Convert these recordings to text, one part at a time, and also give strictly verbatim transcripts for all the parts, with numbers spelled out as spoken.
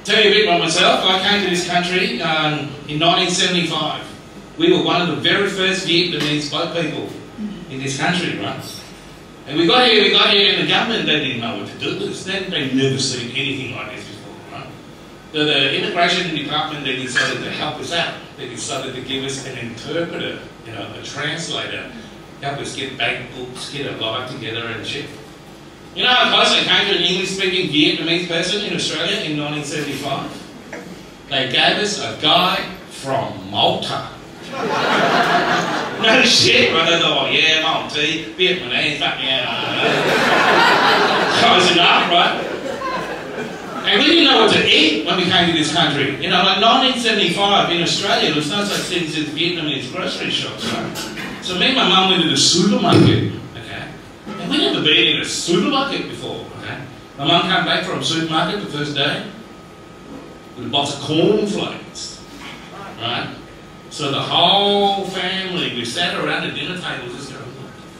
tell you a bit about myself. I came to this country um, in nineteen seventy-five. We were one of the very first Vietnamese boat people in this country, right? And we got here, we got here, and the government, they didn't know what to do with us. They'd never seen anything like this before, right? So the immigration department, they decided to help us out. They decided to give us an interpreter, you know, a translator, help us get bank books, get our life together and shit. You know how close I came to an English-speaking Vietnamese person in Australia in nineteen seventy-five? They gave us a guy from Malta. No shit, right? They thought, oh yeah, Maltese, Vietnamese, fuck yeah. Close enough, right? And we didn't know what to eat when we came to this country. You know, like nineteen seventy-five in Australia, there was no such thing as Vietnamese grocery shops, right? So me and my mum went to the supermarket, okay? And we'd never been in a supermarket before, okay? My mum came back from the supermarket the first day with a box of cornflakes, right? So the whole family, we sat around the dinner table just going,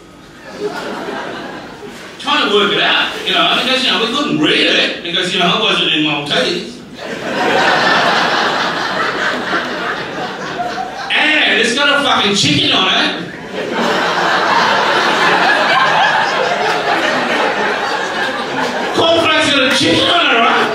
trying to work it out, you know, because, you know, we couldn't read it because, you know, it wasn't in Maltese. And it's got a fucking chicken on it. Cornflakes got a chicken on it, right?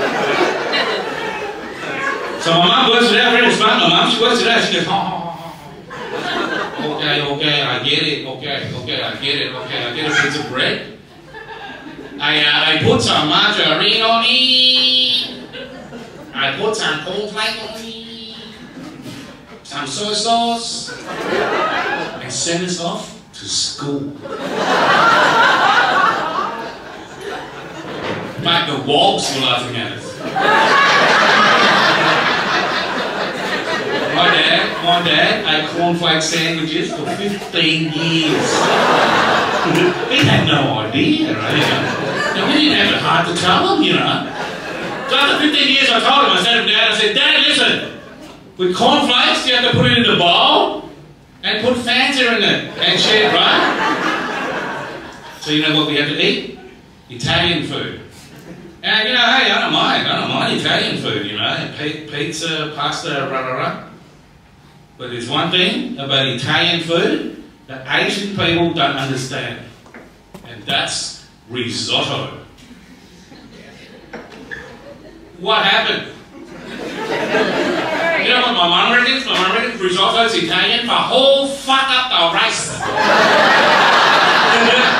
So my mum works it out, really smart, my mum, she works it out, she goes, oh, okay, okay, I get it, okay, okay, I get it, okay, I get a piece of bread. I, uh, I put some margarine on it, I put some cornflake on it, some soy sauce, and send us off to school. But the wogs were laughing at us. My dad, my dad ate cornflake sandwiches for fifteen years. He had no idea, right? Now, we didn't have the heart to tell him, you know. So after fifteen years, I told him, I sat him down, I said, Dad, listen, with cornflakes, you have to put it in a bowl and put Fanta in it and shit, right? So you know what we have to eat? Italian food. And, you know, hey, I don't mind, I don't mind Italian food, you know, pizza, pasta, rah, rah, rah. But there's one thing about Italian food that Asian people don't understand, and that's risotto. What happened? You know what my mum reckons? My mum reckons risotto's Italian for whole fuck up the rice.